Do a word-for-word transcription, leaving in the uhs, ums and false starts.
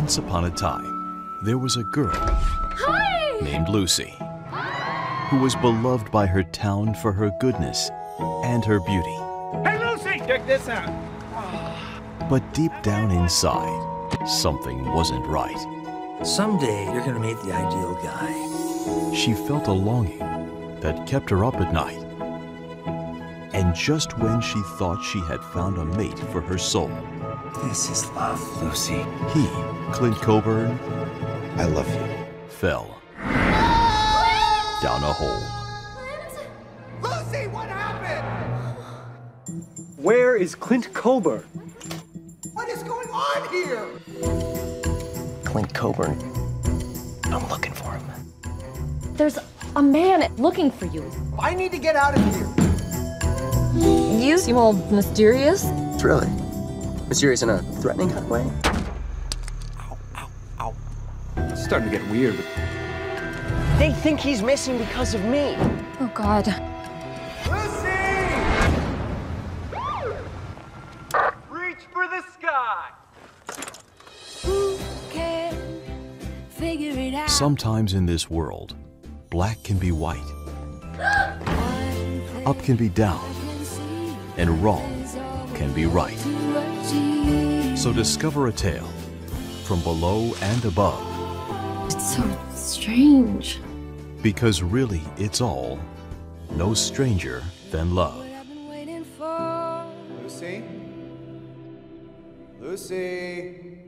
Once upon a time, there was a girl Hi! named Lucy who was beloved by her town for her goodness and her beauty. Hey, Lucy! Check this out. But deep down inside, something wasn't right. Someday, you're gonna meet the ideal guy. She felt a longing that kept her up at night. And just when she thought she had found a mate for her soul, This is love, Lucy. he, Clint Coburn, I love you. fell down a hole. Lucy, what happened? Where is Clint Coburn? What is going on here? Clint Coburn. I'm looking for him. There's a man looking for you. I need to get out of here. You seem all mysterious. It's really mysterious in a threatening kind of way. It's starting to get weird. They think he's missing because of me. Oh, God. Lucy! Reach for the sky! Sometimes in this world, black can be white, up can be down, and wrong can be right. So discover a tale from below and above, It's so strange. because really it's all no stranger than love. Lucy? Lucy?